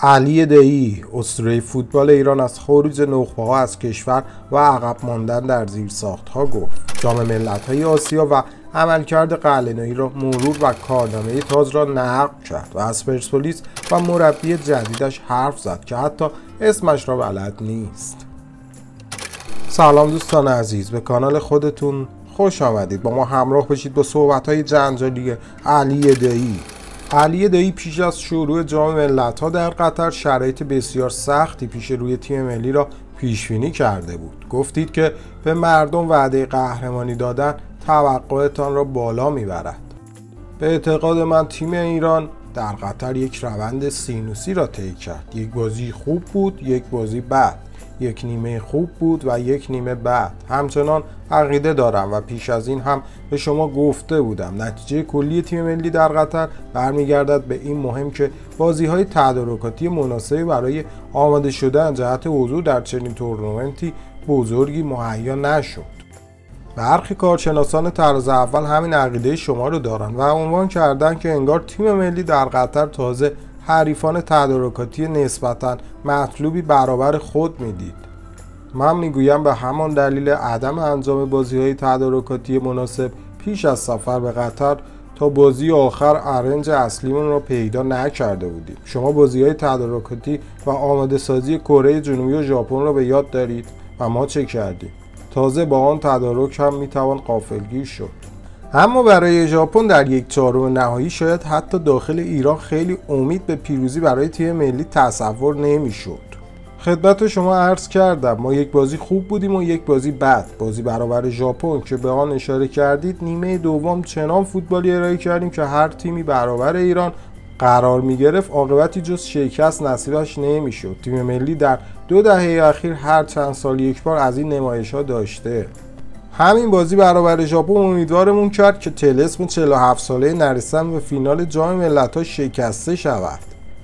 علی دایی، اسطوره فوتبال ایران، از خروج نخبه‌ها از کشور و عقب ماندن در زیرساخت‌ها گفت. جام ملت‌های آسیا و عملکرد قلعه‌نویی را مرور و کارنامه تاج را نقد کرد و از پرسپولیس و مربی جدیدش حرف زد که حتی اسمش را بلد نیست. سلام دوستان عزیز، به کانال خودتون خوش آمدید. با ما همراه باشید با صحبت‌های جنجالی علی دایی. علی دایی پیش از شروع جام ملت‌ها در قطر شرایط بسیار سختی پیش روی تیم ملی را پیش‌بینی کرده بود. گفتید که به مردم وعده قهرمانی دادن توقعتان را بالا میبرد. به اعتقاد من تیم ایران در قطر یک روند سینوسی را طی کرد. یک بازی خوب بود، یک بازی بد، یک نیمه خوب بود و یک نیمه بد. همچنان عقیده دارم و پیش از این هم به شما گفته بودم نتیجه کلی تیم ملی در قطر برمیگردد به این مهم که بازی‌های تدارکاتی مناسبی برای آماده شدن جهت حضور در چنین تورنمنتی بزرگی مهیا نشد. برخی کارشناسان طراز اول همین عقیده شما رو دارن و عنوان کردن که انگار تیم ملی در قطر تازه حریفان تدارکاتی نسبتاً مطلوبی برابر خود میدید. من میگویم به همان دلیل عدم انجام بازی‌های تدارکاتی مناسب پیش از سفر به قطر تا بازی آخر ارنج اصلیمون را پیدا نکرده بودیم. شما بازی‌های تدارکاتی و آماده سازی کره جنوبی و ژاپن را به یاد دارید و ما چه کردیم؟ تازه با آن تدارک هم میتوان غافلگیر شد. اما برای ژاپن در یک چهارم نهایی شاید حتی داخل ایران خیلی امید به پیروزی برای تیم ملی تصور نمیشد. خدمت شما عرض کردم ما یک بازی خوب بودیم و یک بازی بد. بازی برابر ژاپن که به آن اشاره کردید، نیمه دوم چنان فوتبالی ارائه کردیم که هر تیمی برابر ایران قرار میگرفت عاقبتی جز شکست نصیبش نمیشد. تیم ملی در 2 دهه اخیر هر چند سال یک بار از این نمایش‌ها داشته. همین بازی برابر ژاپن امیدوارمون کرد که طلسم 47 ساله نرسیدن به فینال جام ملت‌ها شکسته شود.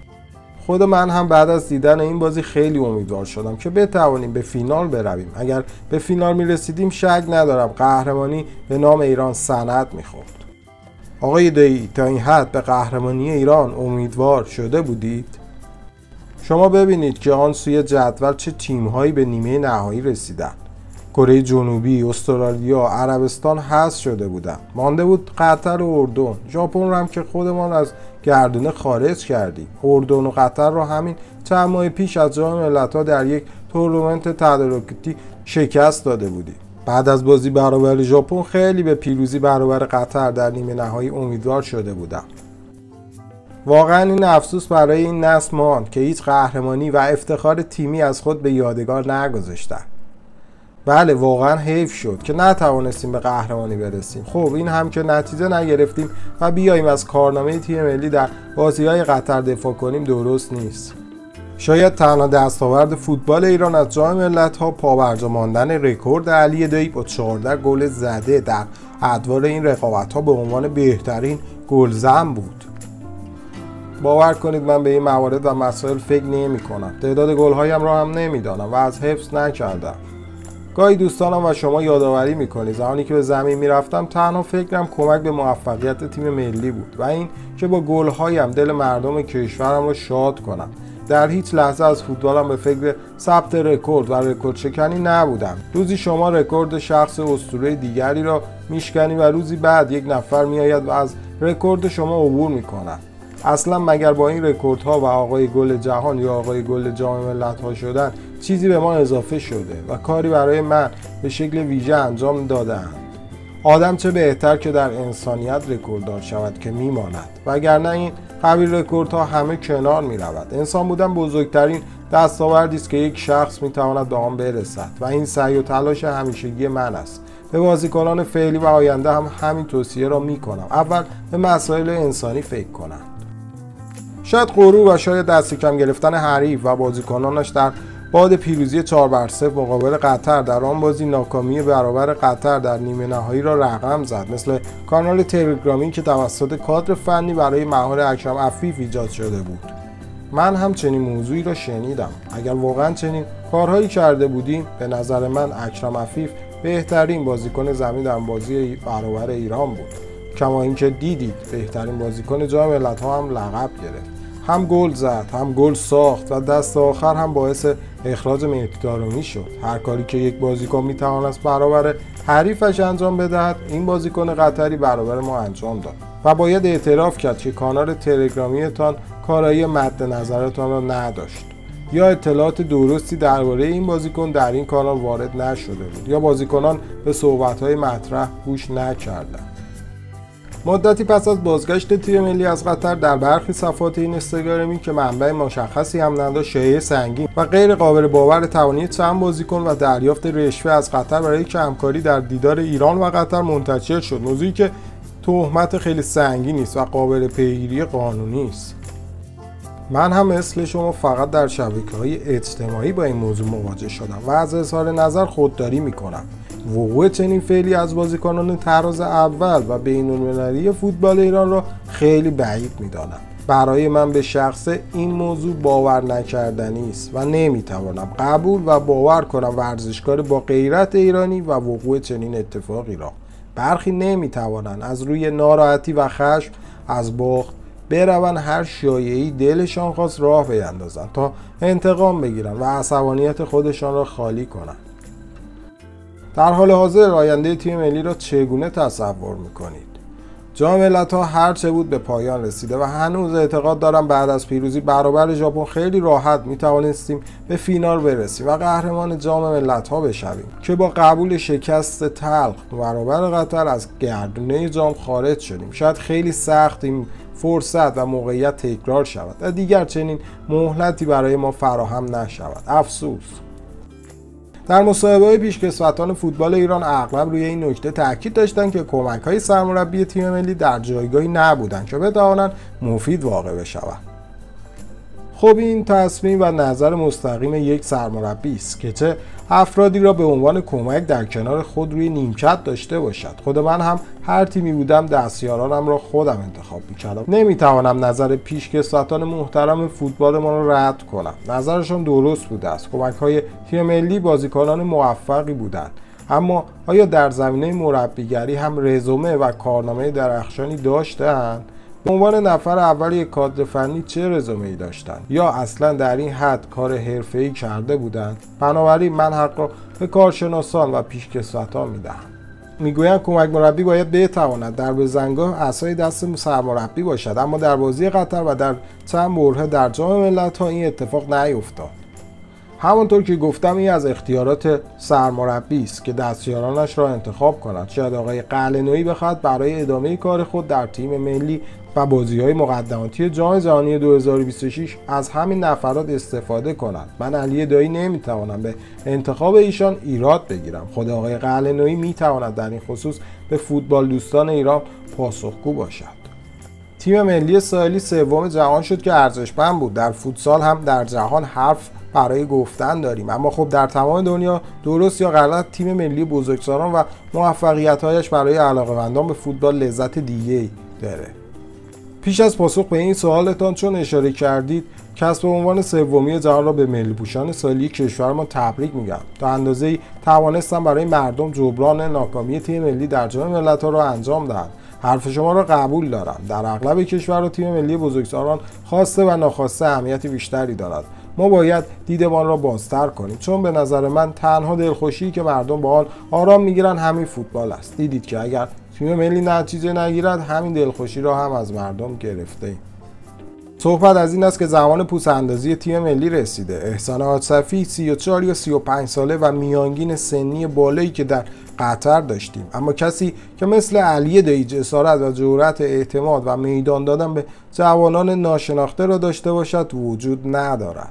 خود من هم بعد از دیدن این بازی خیلی امیدوار شدم که بتوانیم به فینال برویم. اگر به فینال میرسیدیم شک ندارم قهرمانی به نام ایران سند می‌خورد. آقای دایی، تا این حد به قهرمانی ایران امیدوار شده بودید؟ شما ببینید که آن سوی جدول چه تیم‌هایی به نیمه نهایی رسیدند. کره جنوبی، استرالیا، عربستان حذف شده بودند. مانده بود قطر و اردن. ژاپن رو هم که خودمان از گردونه خارج کردیم. اردن و قطر رو همین چند ماه پیش از جام ملت‌ها در یک تورنمنت تدارکاتی شکست داده بودیم. بعد از بازی برابر ژاپن خیلی به پیروزی برابر قطر در نیمه نهایی امیدوار شده بودم. واقعا این افسوس برای این نسل ماند که هیچ قهرمانی و افتخار تیمی از خود به یادگار نگذاشتند. بله واقعا حیف شد که نتوانستیم به قهرمانی برسیم. خب این هم که نتیجه نگرفتیم و بیاییم از کارنامه تیم ملی در بازی‌های قطر دفاع کنیم درست نیست. شاید تنها دستاورد فوتبال ایران از جام ملت‌ها پابرجا ماندن رکورد علی دایی با 14 گل زده در ادوار این رقابت‌ها به عنوان بهترین گلزن بود. باور کنید من به این موارد و مسائل فکر نمی‌کنم. تعداد گل‌هایم را هم نمی‌دانم و از حفظ نکردم. گاهی دوستانم و شما یادآوری می‌کنید زمانی که به زمین می‌رفتم تنها فکرم کمک به موفقیت تیم ملی بود و این که با گل‌هایم دل مردم کشورم را شاد کنم. در هیچ لحظه از فوتبالم به فکر ثبت رکورد و رکورد شکنی نبودم. روزی شما رکورد شخص اسطوره دیگری را میشکنی و روزی بعد یک نفر میآید و از رکورد شما عبور میکند. اصلا مگر با این رکوردها و آقای گل جهان یا آقای گل جام ملت‌ها شدن چیزی به ما اضافه شده و کاری برای من به شکل ویژه انجام داده‌اند؟ آدم چه بهتر که در انسانیت رکورددار شود که میماند، وگرنه این قبیل رکوردها همه کنار میرود. انسان بودن بزرگترین دستاوردی است که یک شخص میتواند به آن برسد و این سعی و تلاش همیشگی من است. به بازیکنان فعلی و آینده هم همین توصیه را میکنم. اول به مسائل انسانی فکر کنند. شاید غرور و شاید دست کم گرفتن حریف و بازیکنانش در بعد پیروزی 4-0 مقابل قطر در آن بازی ناکامی برابر قطر در نیمه نهایی را رقم زد، مثل کانال تلگرامی که توسط کادر فنی برای مهار اکرم عفیف ایجاد شده بود. من هم چنین موضوعی را شنیدم. اگر واقعا چنین کارهایی کرده بودیم، به نظر من اکرم عفیف بهترین بازیکن زمین در بازی برابر ایران بود. کما اینکه دیدید بهترین بازیکن جام ملت‌ها هم لقب گرفت. هم گل زد، هم گل ساخت و دست آخر هم باعث اخراج مهدی طارمی شد. هر کاری که یک بازیکن میتوانست برابر حریفش انجام بدهد، این بازیکن قطری برابر ما انجام داد و باید اعتراف کرد که کانال تلگرامیتان کارایی مد نظرتان را نداشت، یا اطلاعات درستی درباره این بازیکن در این کانال وارد نشده بود، یا بازیکنان به صحبت‌های مطرح گوش نکردند. مدتی پس از بازگشت تیم ملی از قطر، در برخی صفحات اینستاگرامی که منبع مشخصی هم نداشت، شایعه سنگین و غیر قابل باور توانایی چند بازیکن و دریافت رشوه از قطر برای همکاری در دیدار ایران و قطر منتشر شد، موضوعی که تهمت خیلی سنگینی است و قابل پیگیری قانونی است. من هم مثل شما فقط در شبکه‌های اجتماعی با این موضوع مواجه شدم و از اظهار نظر خودداری می‌کنم. وقوع چنین فعلی از بازیکنان طراز اول و بین‌المللی فوتبال ایران را خیلی بعید می‌دانم. برای من به شخص این موضوع باور نکردنی است و نمی‌توانم قبول و باور کنم ورزشکار با غیرت ایرانی و وقوع چنین اتفاقی را. برخی نمی‌توانند از روی ناراحتی و خشم از باخت بروند هر شایعه‌ای دلشان خواست راه بیندازند تا انتقام بگیرند و عصبانیت خودشان را خالی کنند. در حال حاضر آینده تیم ملی را چگونه تصور می‌کنید؟ جام ملت‌ها هرچه بود به پایان رسیده و هنوز اعتقاد دارم بعد از پیروزی برابر ژاپن خیلی راحت می‌توانستیم به فینال برسیم و قهرمان جام ملت‌ها بشویم که با قبول شکست تلخ برابر قطر از گردونه جام خارج شدیم. شاید خیلی سخت این فرصت و موقعیت تکرار شود و دیگر چنین مهلتی برای ما فراهم نشود. افسوس. در مصاحبه‌های پیشکسوتان فوتبال ایران اغلب روی این نکته تاکید داشتند که کمک‌های سرمربی تیم ملی در جایگاهی نبودند که بتوانند مفید واقع بشوند. خب این تصمیم و نظر مستقیم یک سرمربی است که چه افرادی را به عنوان کمک در کنار خود روی نیمکت داشته باشد. خود من هم هر تیمی بودم دستیارانم را خودم انتخاب می‌کردم. نمی‌توانم نظر پیشکسوتان محترم فوتبال ما را رد کنم. نظرشان درست بوده است. کمک‌های تیم ملی بازیکنان موفقی بودند. اما آیا در زمینه مربیگری هم رزومه و کارنامه درخشانی داشتند؟ به عنوان نفر اول یک کادر فنی چه رزومه‌ای داشتند یا اصلا در این حد کار حرفه‌ای کرده بودند؟ بنابراین من حق را به کارشناسان و پیشکسوتان میدهم. میگویند کمک مربی باید بتواند در بزنگاه عصای دست سرمربی باشد، اما در بازی قطر و در چند برهه در جام ملت‌ها این اتفاق نیفتاد. همانطور که گفتم این از اختیارات سرمربی است که دستیارانش را انتخاب کند. شاید آقای قلعه‌نویی بخواهد برای ادامه کار خود در تیم ملی و بازی‌های مقدماتی جام جهانی 2026 از همین نفرات استفاده کند. من علی دایی نمیتوانم به انتخاب ایشان ایراد بگیرم. خود آقای قلعه‌نویی میتواند در این خصوص به فوتبال دوستان ایران پاسخگو باشد. تیم ملی ساحلی سوم جهان شد که ارزشمند بود. در فوتسال هم در جهان حرف برای گفتن داریم، اما خب در تمام دنیا درست یا غلط تیم ملی بزرگسالان و موفقیت‌هایش برای علاقه‌مندان به فوتبال لذت دیگه‌ای داره. پیش از پاسخ به این سوالتان، چون اشاره کردید کسب عنوان سومی جهان را به ملی پوشان سالی کشورمان تبریک میگم. تا اندازه‌ای توانستم برای مردم جبران ناکامی تیم ملی در جام ملت‌ها را انجام دهم. حرف شما را قبول دارم. در اغلب کشورها تیم ملی بزرگسالان خواسته و ناخواسته اهمیت بیشتری دارد. ما باید دیدمان را بازتر کنیم، چون به نظر من تنها دلخوشی که مردم با آن آرام میگیرند همین فوتبال است. دیدید که اگر تیم ملی نتیجه نگیرد همین دلخوشی را هم از مردم گرفته‌ایم. صحبت از این است که زمان پوزاندازی تیم ملی رسیده. احسان حاج‌صفی 34 یا 35 ساله و میانگین سنی بالایی که در قطر داشتیم، اما کسی که مثل علی دایی جسارت و جرأت اعتماد و میدان دادن به جوانان ناشناخته را داشته باشد وجود ندارد.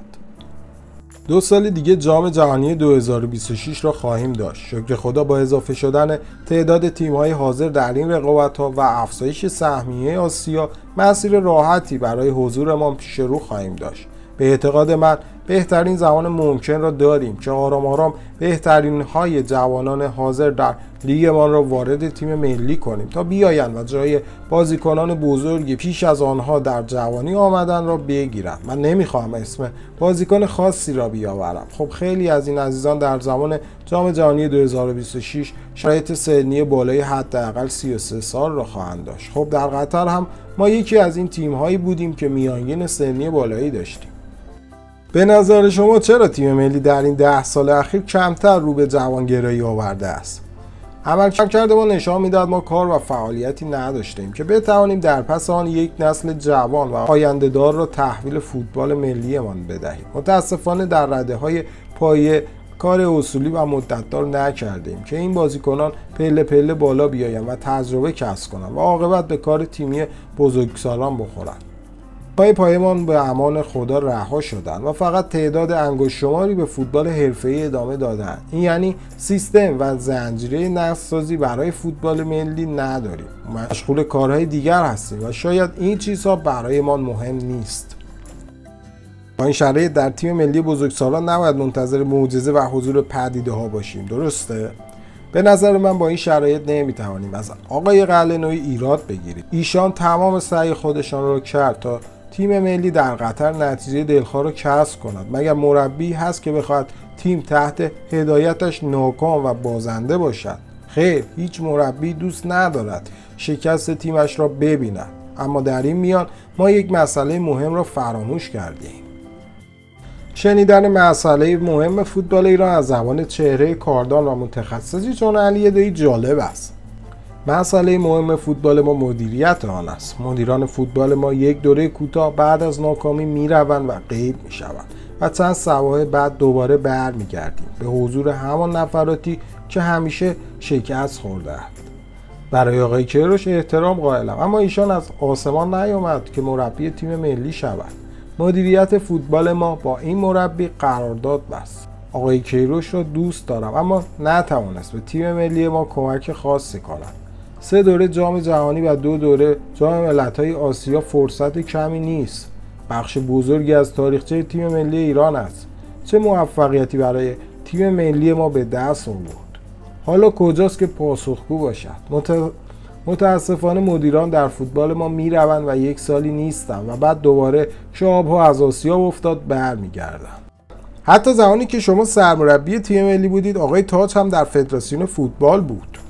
2 سال دیگه جام جهانی 2026 را خواهیم داشت. شکر خدا با اضافه شدن تعداد تیم‌های حاضر در این رقابت‌ها و افزایش سهمیه آسیا، مسیر راحتی برای حضورمان پیش رو خواهیم داشت. به اعتقاد من بهترین زمان ممکن را داریم که آرام آرام بهترین های جوانان حاضر در لیگمان را وارد تیم ملی کنیم تا بیایند و جای بازیکنان بزرگی پیش از آنها در جوانی آمدن را بگیرند. من نمیخوام اسم بازیکن خاصی را بیاورم. خب خیلی از این عزیزان در زمان جام جهانی 2026 شرایط سنی بالای حداقل 33 سال را خواهند داشت. خب در قطر هم ما یکی از این تیم‌هایی بودیم که میانگین سنی بالایی داشتیم. به نظر شما چرا تیم ملی در این 10 سال اخیر کمتر رو به جوانگرایی آورده است؟ عملکرد ما نشان میدهد ما کار و فعالیتی نداشتیم که بتوانیم در پس آن یک نسل جوان و آینده‌دار را تحویل فوتبال ملیمان بدهیم. متاسفانه در رده‌های پایه کار اصولی و مدتدار نکردیم که این بازیکنان پله پله بالا بیایند و تجربه کسب کنند و عاقبت به کار تیمی بزرگسالان بخورند. پایمان به امان خدا رها شدند و فقط تعداد انگشت‌شماری به فوتبال حرفه‌ای ادامه دادند. این یعنی سیستم و زنجیره نسازی برای فوتبال ملی نداریم. مشغول کارهای دیگر هستیم و شاید این چیزها برایمان مهم نیست. با این شرایط در تیم ملی بزرگسالان نباید منتظر معجزه و حضور پدیده‌ها باشیم، درسته؟ به نظر من با این شرایط نمیتوانیم از آقای قلعه‌نویی ایراد بگیریم. ایشان تمام سعی خودشان را کرد تا تیم ملی در قطر نتیجه دلخواه را کسب کند. مگر مربی هست که بخواهد تیم تحت هدایتش ناکام و بازنده باشد؟ خیر، هیچ مربی دوست ندارد شکست تیمش را ببیند. اما در این میان ما یک مسئله مهم را فراموش کردیم. شنیدن مسئله مهم فوتبال ایران از زبان چهره کاردان و متخصصی چون علی دایی جالب است. مسئله مهم فوتبال ما مدیریت آن است. مدیران فوتبال ما یک دوره کوتاه بعد از ناکامی میروند و غیب میشوند و چند سباحه بعد دوباره برمیگردیم به حضور همان نفراتی که همیشه شکست خورده‌اند. برای آقای کیروش احترام قائلم، اما ایشان از آسمان نیامد که مربی تیم ملی شود. مدیریت فوتبال ما با این مربی قرارداد بست. آقای کیروش را دوست دارم اما نتوانست به تیم ملی ما کمک خاصی کند. 3 دوره جام جهانی و 2 دوره جام ملت‌های آسیا فرصت کمی نیست. بخش بزرگی از تاریخچه تیم ملی ایران است. چه موفقیتی برای تیم ملی ما به دست آورد. حالا کجاست که پاسخگو باشد؟ متاسفانه مدیران در فوتبال ما میروند و یک سالی نیستند و بعد دوباره شاب‌ها از آسیا افتاد برمیگردند. حتی زمانی که شما سرمربی تیم ملی بودید آقای تاج هم در فدراسیون فوتبال بود.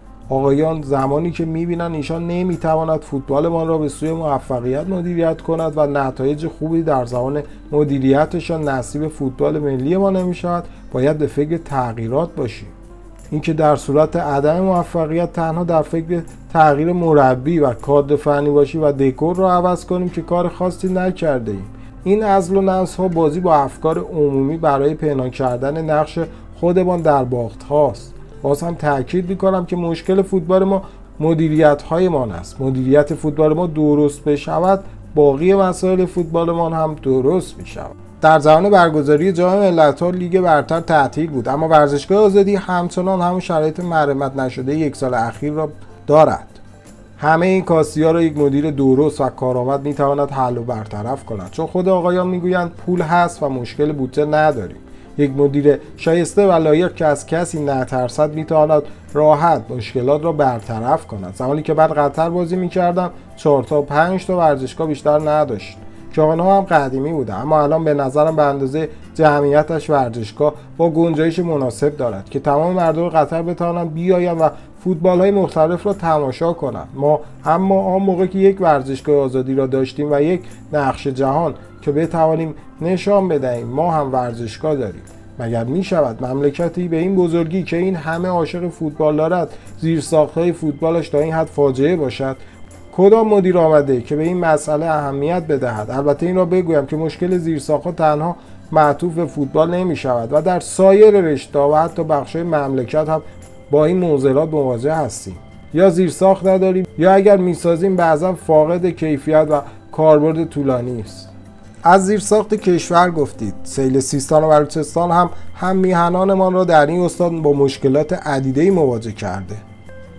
آقایان زمانی که میبینن ایشان نمیتواند فوتبالمان را به سوی موفقیت مدیریت کند و نتایج خوبی در زمان مدیریتشان نصیب فوتبال ملی ما نمیشود، باید به فکر تغییرات باشیم. اینکه در صورت عدم موفقیت تنها در فکر تغییر مربی و کادر فنی باشی و دکور را عوض کنیم که کار خاصی نکرده ایم. این عزل و نسل ها بازی با افکار عمومی برای پنهان کردن نقش خودمان در باخت هاست. باز هم تاکید میکنم که مشکل فوتبال ما مدیریت هایمان است. مدیریت فوتبال ما درست بشود، باقی مسائل فوتبالمان هم درست میشود. در زمان برگزاری جام ملت‌ها لیگ برتر تعطیل بود، اما ورزشگاه آزادی همچنان همون شرایط مرمت نشده یک سال اخیر را دارد. همه این کاستی‌ها را یک مدیر درست و کارآمد میتواند حل و برطرف کند، چون خود آقایان میگویند پول هست و مشکل بودجه نداریم. یک مدیر شایسته و لایق که از کسی نترسد میتواند راحت مشکلات را برطرف کند. زمانی که بعد قطر بازی میکردم 4 تا 5 تا ورزشگاه بیشتر نداشت که آنها هم قدیمی بوده، اما الان به نظرم به اندازه جمعیتش ورزشگاه با گنجایش مناسب دارد که تمام مردم قطر بتوانند بیایند و فوتبال های مختلف را تماشا کنند. اما آن موقع که یک ورزشگاه آزادی را داشتیم و یک نقش جهان که بتوانیم نشان بدهیم ما هم ورزشگاه داریم، مگر می شود مملکتی به این بزرگی که این همه عاشق فوتبال دارد زیرساخت‌های فوتبالش تا این حد فاجعه باشد؟ کدام مدیر آمده که به این مسئله اهمیت بدهد؟ البته این را بگویم که مشکل زیرساخت‌ها تنها معطوف به فوتبال نمی شود و در سایر رشته‌ها و حتی بخش‌های مملکت هم با این معضلات مواجه هستیم. یا زیرساخت نداریم یا اگر میسازیم بعضا فاقد کیفیت و کاربرد طولانی است. از زیرساخت کشور گفتید. سیل سیستان و بلوچستان هم میهنانمان را در این استان با مشکلات عدیده‌ای مواجه کرده.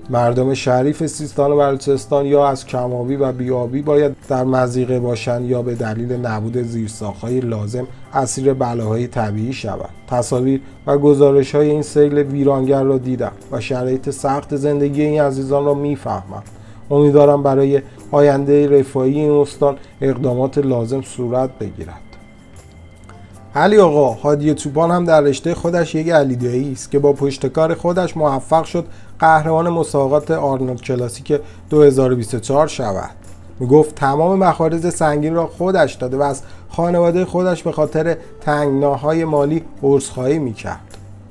مردم شریف سیستان و بلوچستان یا از کم‌آبی و بی‌آبی باید در مضیقه باشند یا به دلیل نبود زیرساخت‌های لازم اسیر بلاهای طبیعی شوند. تصاویر و گزارش‌های این سیل ویرانگر را دیدم و شرایط سخت زندگی این عزیزان را می‌فهمم. امیدوارم برای آینده رفاهی این استان اقدامات لازم صورت بگیرد. علی آقا، هادی چوپان هم در رشته خودش یک علیدایی است که با پشتکار خودش موفق شد قهرمان مسابقات آرنولد کلاسیک 2024 شود. میگفت تمام مخارج سنگین را خودش داده و از خانواده خودش به خاطر تنگناهای مالی عذرخواهی میکرد.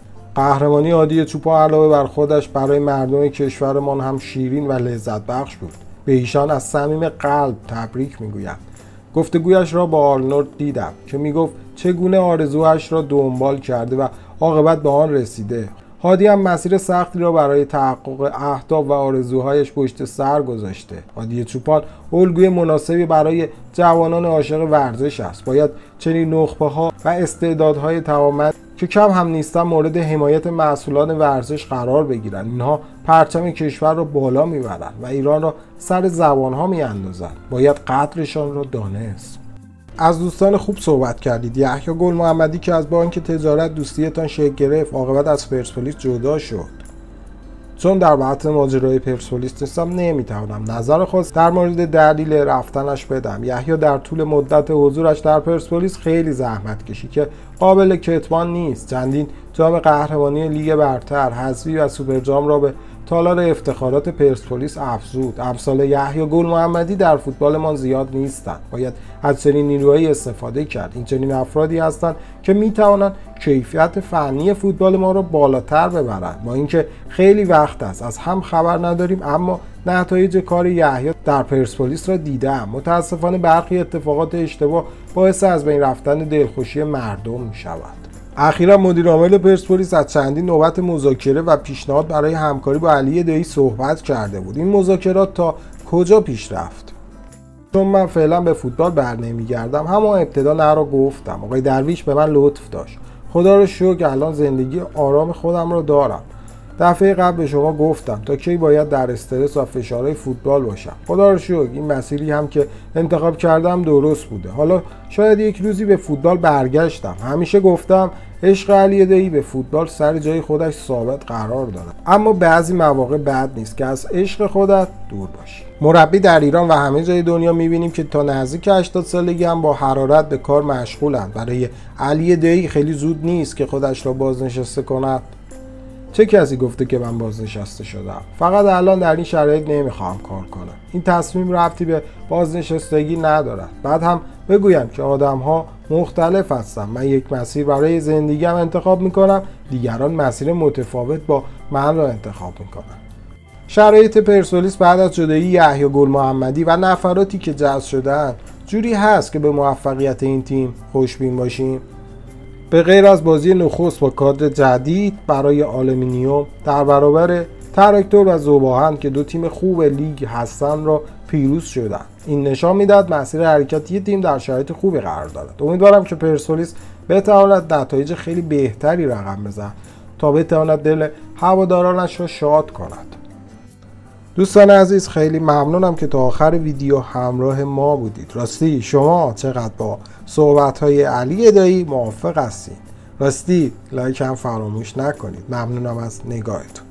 قهرمانی هادی چوپان علاوه بر خودش برای مردم کشورمان هم شیرین و لذت بخش بود. به ایشان از صمیم قلب تبریک میگویم. گفتگویش را با آرنولد دیدم که میگفت چگونه آرزوهاش را دنبال کرده و عاقبت به آن رسیده. هادی هم مسیر سختی را برای تحقق اهداف و آرزوهایش پشت سر گذاشته. هادی چوپان الگوی مناسبی برای جوانان عاشق ورزش است. باید چنین نخبه‌ها و استعدادهای توانمند که کم هم نیستن مورد حمایت مسئولان ورزش قرار بگیرند. اینها پرچم کشور را بالا میبرند و ایران را سر زبانها میاندازند. باید قدرشان را دانست. از دوستان خوب صحبت کردید. یحیی گل محمدی که از بانک تجارت دوستیتان شکل گرفت عاقبت از پرسپولیس جدا شد. چون در بحث ماجرای پرسپولیس نیستم نمیتوانم نظر خاص در مورد دلیل رفتنش بدم. یحیی در طول مدت حضورش در پرسپولیس خیلی زحمت کشید که قابل کتمان نیست. چندین جام قهرمانی لیگ برتر، حذفی و سوپر جام را به تالار افتخارات پرسپولیس افزود. امثال یحیی گل محمدی در فوتبالمان زیاد نیستند. باید از چنین نیروهایی استفاده کرد. این چنین افرادی هستند که میتوانند کیفیت فنی فوتبال ما را بالاتر ببرند. با اینکه خیلی وقت است از هم خبر نداریم، اما نتایج کار یحیی در پرسپولیس را دیدم. متاسفانه برخی اتفاقات اشتباه باعث از بین رفتن دلخوشی مردم می شود. اخیرا مدیر عامل پرسپولیس از چندین نوبت مذاکره و پیشنهاد برای همکاری با علی دایی صحبت کرده بود. این مذاکرات تا کجا پیش رفت؟ چون من فعلا به فوتبال برنمیگردم، همون ابتدا نه را گفتم. آقای درویش به من لطف داشت. خدا رو شکر الان زندگی آرام خودم رو دارم. دفعه قبل به شما گفتم تا کی باید در استرس و فشارهای فوتبال باشم. خدا رو شکر این مسیری هم که انتخاب کردم درست بوده. حالا شاید یک روزی به فوتبال برگشتم. همیشه گفتم عشق علی دایی به فوتبال سر جای خودش ثابت قرار داره، اما بعضی مواقع بد نیست که از عشق خودت دور باشی. مربی در ایران و همه جای دنیا میبینیم که تا نزدیک 80 سالگی هم با حرارت به کار مشغولند. برای علی دایی خیلی زود نیست که خودش را بازنشسته کند. چه کسی گفته که من بازنشسته شدم؟ فقط الان در این شرایط نمیخوام کار کنم. این تصمیم ربطی به بازنشستگی ندارد. بعد هم بگویم که آدم‌ها مختلف هستند. من یک مسیر برای زندگیم انتخاب میکنم، دیگران مسیر متفاوت با من را انتخاب میکنن. شرایط پرسپولیس بعد از جدایی یحیی گل محمدی و نفراتی که جذب شدن جوری هست که به موفقیت این تیم خوشبین باشیم. به غیر از بازی نخست با کادر جدید برای آلومینیوم در برابر تراکتور و ذوب‌آهن که دو تیم خوب لیگ هستند را پیروز شدند، این نشان میدهد مسیر حرکتی تیم در شرایط خوبی قرار دارد. امیدوارم که پرسپولیس بتواند نتایج خیلی بهتری رقم بزند تا بتواند دل هوادارانش را شاد کند. دوستان عزیز، خیلی ممنونم که تا آخر ویدیو همراه ما بودید. راستی شما چقدر با صحبت‌های علی دایی موافق هستید؟ راستی لایک هم فراموش نکنید. ممنونم از نگاهتون.